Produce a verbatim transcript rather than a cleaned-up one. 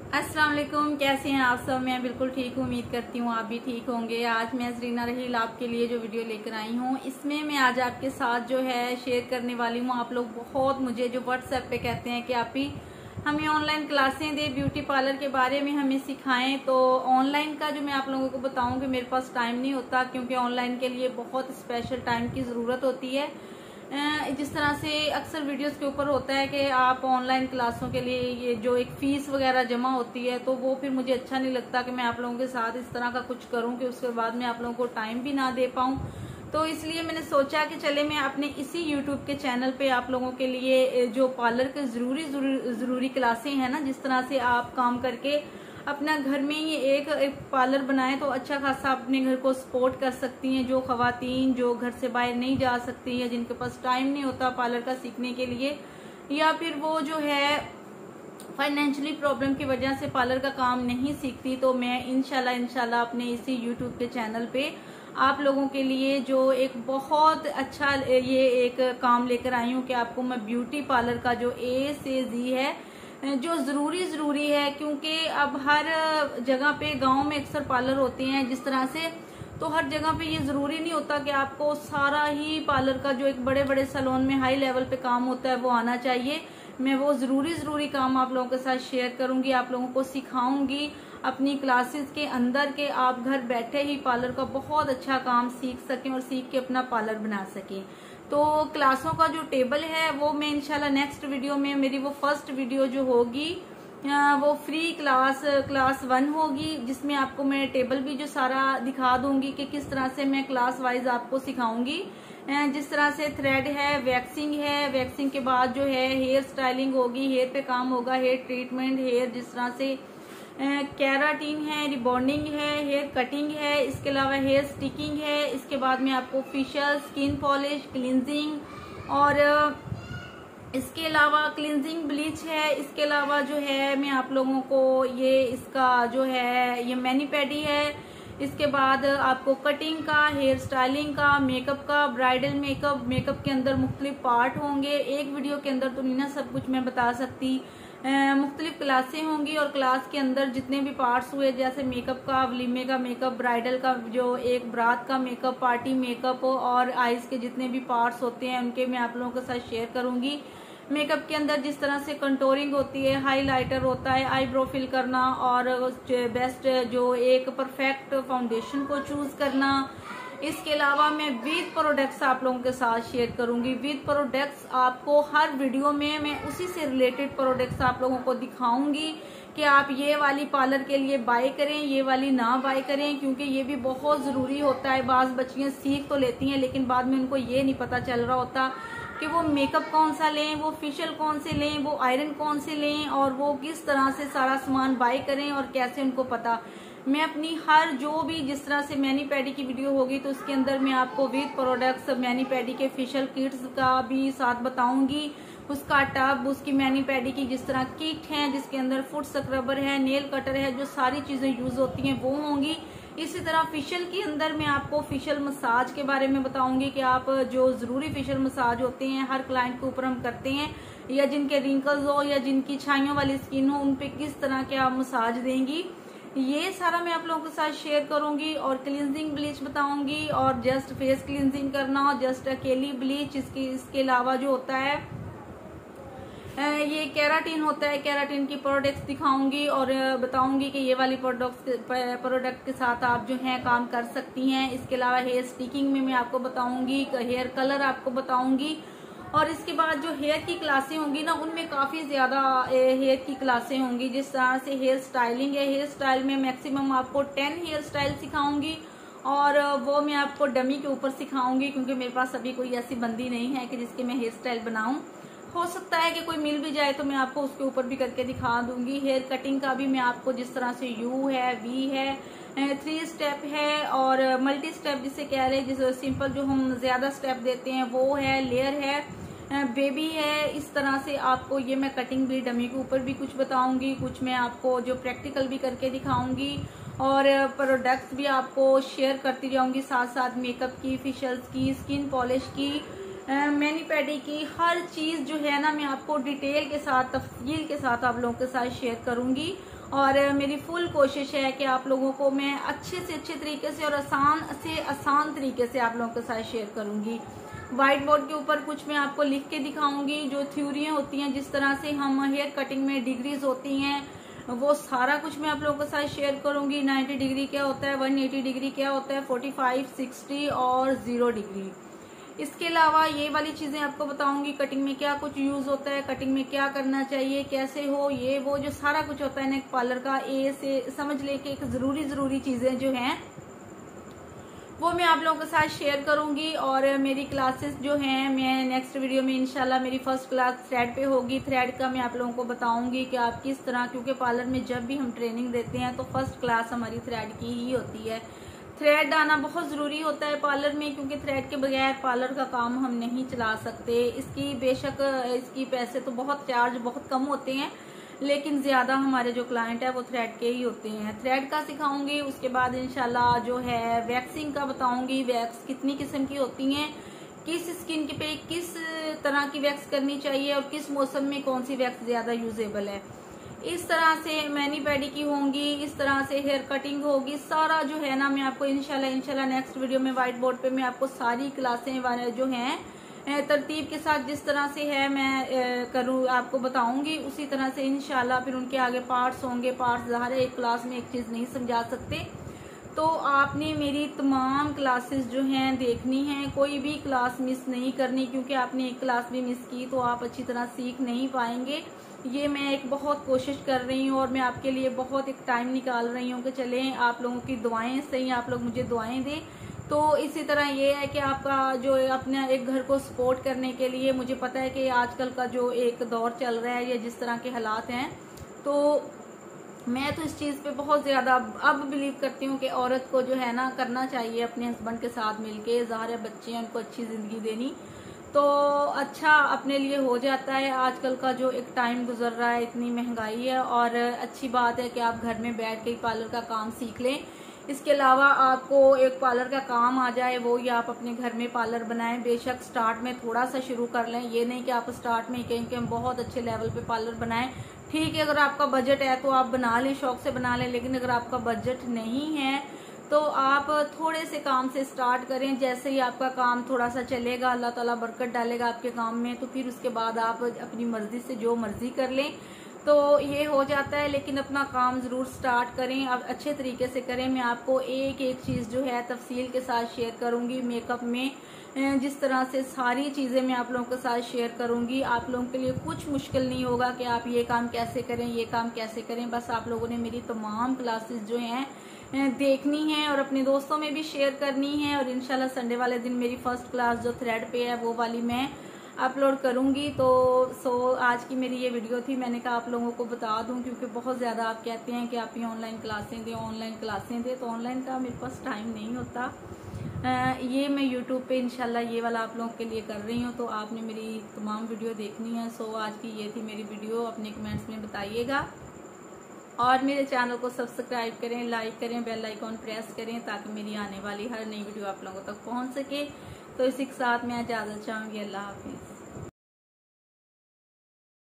अस्सलाम वालेकुम, कैसे हैं आप सब। मैं बिल्कुल ठीक हूँ, उम्मीद करती हूँ आप भी ठीक होंगे। आज मैं जरीना रहील आपके लिए जो वीडियो लेकर आई हूँ, इसमें मैं आज आपके साथ जो है शेयर करने वाली हूँ। आप लोग बहुत मुझे जो व्हाट्सएप पे कहते हैं कि आप ही हमें ऑनलाइन क्लासें दे, ब्यूटी पार्लर के बारे में हमें सिखाएं। तो ऑनलाइन का जो मैं आप लोगों को बताऊँ कि मेरे पास टाइम नहीं होता, क्योंकि ऑनलाइन के लिए बहुत स्पेशल टाइम की ज़रूरत होती है। जिस तरह से अक्सर वीडियोस के ऊपर होता है कि आप ऑनलाइन क्लासों के लिए ये जो एक फीस वगैरह जमा होती है, तो वो फिर मुझे अच्छा नहीं लगता कि मैं आप लोगों के साथ इस तरह का कुछ करूं कि उसके बाद मैं आप लोगों को टाइम भी ना दे पाऊं। तो इसलिए मैंने सोचा कि चले मैं अपने इसी यूट्यूब के चैनल पे आप लोगों के लिए जो पार्लर के जरूरी जरूरी क्लासें हैं ना, जिस तरह से आप काम करके अपना घर में ही एक, एक पार्लर बनाए तो अच्छा खासा अपने घर को सपोर्ट कर सकती हैं। जो खवातीन जो घर से बाहर नहीं जा सकती हैं, जिनके पास टाइम नहीं होता पार्लर का सीखने के लिए, या फिर वो जो है फाइनेंशियली प्रॉब्लम की वजह से पार्लर का काम नहीं सीखती, तो मैं इंशाल्लाह इंशाल्लाह अपने इसी यूट्यूब के चैनल पे आप लोगों के लिए जो एक बहुत अच्छा ये एक काम लेकर आई हूँ कि आपको मैं ब्यूटी पार्लर का जो ए से जी है जो जरूरी जरूरी है, क्योंकि अब हर जगह पे गांव में अक्सर पार्लर होते हैं जिस तरह से, तो हर जगह पे ये जरूरी नहीं होता कि आपको सारा ही पार्लर का जो एक बड़े बड़े सैलून में हाई लेवल पे काम होता है वो आना चाहिए। मैं वो जरूरी जरूरी काम आप लोगों के साथ शेयर करूंगी, आप लोगों को सिखाऊंगी अपनी क्लासेस के अंदर के आप घर बैठे ही पार्लर का बहुत अच्छा काम सीख सकें और सीख के अपना पार्लर बना सकें। तो क्लासों का जो टेबल है वो मैं इंशाल्लाह नेक्स्ट वीडियो में, मेरी वो फर्स्ट वीडियो जो होगी वो फ्री क्लास क्लास वन होगी, जिसमें आपको मैं टेबल भी जो सारा दिखा दूंगी कि किस तरह से मैं क्लास वाइज आपको सिखाऊंगी। जिस तरह से थ्रेड है, वैक्सिंग है, वैक्सिंग के बाद जो है हेयर स्टाइलिंग होगी, हेयर पे काम होगा, हेयर ट्रीटमेंट, हेयर जिस तरह से कैराटीन है, रिबॉन्डिंग है, हेयर कटिंग है, इसके अलावा हेयर स्टिकिंग है, इसके बाद में आपको फेशियल, स्किन पॉलिश, क्लींजिंग और इसके अलावा क्लींजिंग ब्लीच है। इसके अलावा जो है मैं आप लोगों को ये इसका जो है ये मैनी पैडी है। इसके बाद आपको कटिंग का, हेयर स्टाइलिंग का, मेकअप का, ब्राइडल मेकअप, मेकअप के अंदर मुख्तलिफ पार्ट होंगे। एक वीडियो के अंदर तो नहीं ना सब कुछ मैं बता सकती, मुख्तलिफ क्लासें होंगी और क्लास के अंदर जितने भी पार्ट्स हुए, जैसे मेकअप का, वलीमे का मेकअप, ब्राइडल का जो एक बारात का मेकअप, पार्टी मेकअप और आईज के जितने भी पार्ट्स होते हैं उनके मैं आप लोगों के साथ शेयर करूंगी। मेकअप के अंदर जिस तरह से कंटोरिंग होती है, हाइलाइटर होता है, आईब्रो फिल करना और बेस्ट जो एक परफेक्ट फाउंडेशन को चूज करना। इसके अलावा मैं विद प्रोडक्ट्स आप लोगों के साथ शेयर करूंगी। विद प्रोडक्ट्स आपको हर वीडियो में मैं उसी से रिलेटेड प्रोडक्ट्स आप लोगों को दिखाऊंगी कि आप ये वाली पार्लर के लिए बाय करें, ये वाली ना बाय करें, क्योंकि ये भी बहुत जरूरी होता है। बाज बच्चियां सीख तो लेती हैं लेकिन बाद में उनको ये नहीं पता चल रहा होता कि वो मेकअप कौन सा लें, वो फेशियल कौन से लें, वो आयरन कौन से लें और वो किस तरह से सारा सामान बाय करें और कैसे उनको पता। मैं अपनी हर जो भी जिस तरह से मैनी पैडी की वीडियो होगी तो उसके अंदर मैं आपको विद प्रोडक्ट्स मैनी पैडी के फेशियल किट्स का भी साथ बताऊंगी, उसका टब, उसकी मैनी पैडी की जिस तरह किट है जिसके अंदर फुट स्क्रबर है, नेल कटर है, जो सारी चीजें यूज होती हैं वो होंगी। इसी तरह फेशियल के अंदर मैं आपको फेशियल मसाज के बारे में बताऊंगी कि आप जो जरूरी फेशियल मसाज होते हैं हर क्लाइंट के ऊपर हम करते हैं, या जिनके रिंकल्स हो या जिनकी छाइयों वाली स्किन हो, उन पे किस तरह के आप मसाज देंगी, ये सारा मैं आप लोगों के साथ शेयर करूंगी। और क्लींजिंग ब्लीच बताऊंगी और जस्ट फेस क्लींजिंग करना और जस्ट अकेली ब्लीच। इसके इसके अलावा जो होता है ये केराटिन होता है, केराटिन की प्रोडक्ट्स दिखाऊंगी और बताऊंगी कि ये वाली प्रोडक्ट्स प्रोडक्ट के साथ आप जो है काम कर सकती हैं। इसके अलावा हेयर स्टिकिंग में मैं आपको बताऊंगी, हेयर कलर आपको बताऊंगी। और इसके बाद जो हेयर की क्लासें होंगी ना, उनमें काफी ज्यादा हेयर की क्लासें होंगी। जिस तरह से हेयर स्टाइलिंग है, हेयर स्टाइल में मैक्सिमम आपको टेन हेयर स्टाइल सिखाऊंगी और वो मैं आपको डमी के ऊपर सिखाऊंगी, क्योंकि मेरे पास अभी कोई ऐसी बंदी नहीं है कि जिसके मैं हेयर स्टाइल बनाऊं। हो सकता है कि कोई मिल भी जाए तो मैं आपको उसके ऊपर भी करके दिखा दूंगी। हेयर कटिंग का भी मैं आपको जिस तरह से यू है, वी है, थ्री स्टेप है और मल्टी स्टेप जिसे कह रहे हैं, जिस सिंपल जो हम ज्यादा स्टेप देते हैं वो है, लेयर है, बेबी है। इस तरह से आपको ये मैं कटिंग भी डमी के ऊपर भी कुछ बताऊंगी, कुछ मैं आपको जो प्रैक्टिकल भी करके दिखाऊंगी और प्रोडक्ट्स भी आपको शेयर करती जाऊंगी, साथ साथ मेकअप की, फेशियल्स की, स्किन पॉलिश की, मैनी पैडी की, हर चीज जो है ना मैं आपको डिटेल के साथ, तफसील के साथ आप लोगों के साथ शेयर करूंगी। और मेरी फुल कोशिश है कि आप लोगों को मैं अच्छे से अच्छे तरीके से और आसान से आसान तरीके से आप लोगों के साथ शेयर करूंगी। व्हाइट बोर्ड के ऊपर कुछ मैं आपको लिख के दिखाऊंगी, जो थ्योरियां होती हैं, जिस तरह से हम हेयर कटिंग में डिग्रीज होती हैं, वो सारा कुछ मैं आप लोगों के साथ शेयर करूंगी। नाइन्टी डिग्री क्या होता है, वन एटी डिग्री क्या होता है, फोर्टी फाइव, सिक्सटी और जीरो डिग्री। इसके अलावा ये वाली चीजें आपको बताऊंगी, कटिंग में क्या कुछ यूज होता है, कटिंग में क्या करना चाहिए, कैसे हो, ये वो जो सारा कुछ होता है ना एक पार्लर का, ए से समझ ले के एक जरूरी जरूरी चीजें जो हैं वो मैं आप लोगों के साथ शेयर करूंगी। और मेरी क्लासेस जो हैं, मैं नेक्स्ट वीडियो में इंशाल्लाह मेरी फर्स्ट क्लास थ्रेड पे होगी। थ्रेड का मैं आप लोगों को बताऊंगी कि आप किस तरह, क्योंकि पार्लर में जब भी हम ट्रेनिंग देते हैं तो फर्स्ट क्लास हमारी थ्रेड की ही होती है। थ्रेड आना बहुत जरूरी होता है पार्लर में, क्योंकि थ्रेड के बगैर पार्लर का काम हम नहीं चला सकते। इसकी बेशक इसकी पैसे तो बहुत चार्ज बहुत कम होते हैं, लेकिन ज्यादा हमारे जो क्लाइंट है वो थ्रेड के ही होते हैं। थ्रेड का सिखाऊंगी, उसके बाद इंशाल्लाह जो है वैक्सिंग का बताऊंगी। वैक्स कितनी किस्म की होती हैं, किस स्किन के पे किस तरह की वैक्स करनी चाहिए और किस मौसम में कौन सी वैक्स ज्यादा यूजेबल है। इस तरह से मैनी पैडी की होंगी, इस तरह से हेयर कटिंग होगी, सारा जो है ना मैं आपको इंशाल्लाह इंशाल्लाह नेक्स्ट वीडियो में व्हाइट बोर्ड पे मैं आपको सारी क्लासें जो हैं तरतीब के साथ जिस तरह से है मैं करूँ आपको बताऊंगी, उसी तरह से इंशाल्लाह फिर उनके आगे पार्ट्स होंगे। पार्ट्स ज़ाहिर है एक क्लास में एक चीज़ नहीं समझा सकते, तो आपने मेरी तमाम क्लासेस जो हैं देखनी हैं, कोई भी क्लास मिस नहीं करनी, क्योंकि आपने एक क्लास भी मिस की तो आप अच्छी तरह सीख नहीं पाएंगे। ये मैं एक बहुत कोशिश कर रही हूँ और मैं आपके लिए बहुत एक टाइम निकाल रही हूँ कि चलें आप लोगों की दुआएं सही, आप लोग मुझे दुआएं दें। तो इसी तरह ये है कि आपका जो अपने एक घर को सपोर्ट करने के लिए, मुझे पता है कि आजकल का जो एक दौर चल रहा है या जिस तरह के हालात हैं, तो मैं तो इस चीज़ पे बहुत ज़्यादा अब बिलीव करती हूँ कि औरत को जो है ना करना चाहिए अपने हस्बैंड के साथ मिलके। ज़ाहिर है बच्चे हैं, उनको अच्छी ज़िंदगी देनी तो अच्छा अपने लिए हो जाता है। आजकल का जो एक टाइम गुजर रहा है, इतनी महंगाई है, और अच्छी बात है कि आप घर में बैठ के पार्लर का काम सीख लें। इसके अलावा आपको एक पार्लर का काम आ जाए, वो या आप अपने घर में पार्लर बनाएं। बेशक स्टार्ट में थोड़ा सा शुरू कर लें, ये नहीं कि आप स्टार्ट में कहें कि हम बहुत अच्छे लेवल पे पार्लर बनाएं। ठीक है, अगर आपका बजट है तो आप बना लें, शौक से बना लें, लेकिन अगर आपका बजट नहीं है तो आप थोड़े से काम से स्टार्ट करें। जैसे ही आपका काम थोड़ा सा चलेगा, अल्लाह ताला बरकत डालेगा आपके काम में, तो फिर उसके बाद आप अपनी मर्जी से जो मर्जी कर लें, तो ये हो जाता है। लेकिन अपना काम जरूर स्टार्ट करें, अब अच्छे तरीके से करें। मैं आपको एक एक चीज जो है तफसील के साथ शेयर करूंगी। मेकअप में जिस तरह से सारी चीजें मैं आप लोगों के साथ शेयर करूंगी, आप लोगों के लिए कुछ मुश्किल नहीं होगा कि आप ये काम कैसे करें, ये काम कैसे करें। बस आप लोगों ने मेरी तमाम क्लासेस जो हैं देखनी है और अपने दोस्तों में भी शेयर करनी है। और इंशाल्लाह संडे वाले दिन मेरी फर्स्ट क्लास जो थ्रेड पे है वो वाली मैं अपलोड करूंगी। तो सो आज की मेरी ये वीडियो थी, मैंने कहा आप लोगों को बता दूं, क्योंकि बहुत ज़्यादा आप कहते हैं कि आप ये ऑनलाइन क्लासें दें ऑनलाइन क्लासें दें, तो ऑनलाइन का मेरे पास टाइम नहीं होता। आ, ये मैं यूट्यूब पे इंशाल्लाह ये वाला आप लोगों के लिए कर रही हूँ, तो आपने मेरी तमाम वीडियो देखनी है। सो आज की ये थी मेरी वीडियो, अपने कमेंट्स में बताइएगा और मेरे चैनल को सब्सक्राइब करें, लाइक करें, बेल आइकॉन प्रेस करें, ताकि मेरी आने वाली हर नई वीडियो आप लोगों तक पहुंच सके। तो इसी के साथ मैं इजाज़त चाहूँगी। अल्लाह हाफिज़।